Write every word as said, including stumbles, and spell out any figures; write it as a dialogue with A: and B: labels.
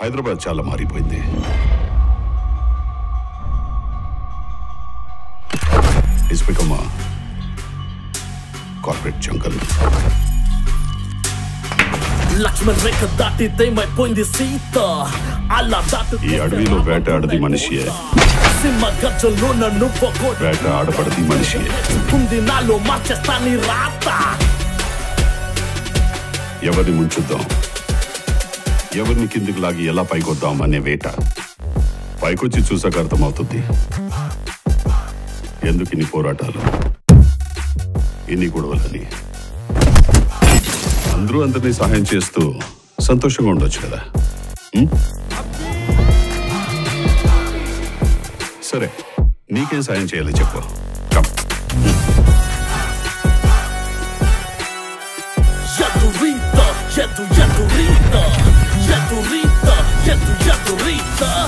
A: హైదరాబాద్ చాలా మారిపోయింది. It's become a corporate jungle.
B: Lakshman Rekha దాటితే మైపోయింది సీత. అలా దాటు
A: ఈ అడవిలో వేటాడది మనిషియే,
B: సింహ గర్జంలో నన్ను
A: వేట ఆడపడది మనిషియే.
B: ఉంది నాలో మార్చేస్తా నీ రాత.
A: ఎవరిని ముంచుద్దాం, ఎవరిని కిందికి లాగి ఎలా పైకొద్దాం అనే వేట. పైకొచ్చి చూసాక అర్థమవుతుంది ఎందుకు ఇన్ని పోరాటాలు, ఇన్ని గొడవలని. అందరూ అందరినీ సహాయం చేస్తూ సంతోషంగా ఉండొచ్చు కదా. సరే, నీకేం సాయం చేయాలి చెప్పు.
B: Edureetha, Edu, Edureetha, Edureetha, Edu, Edureetha.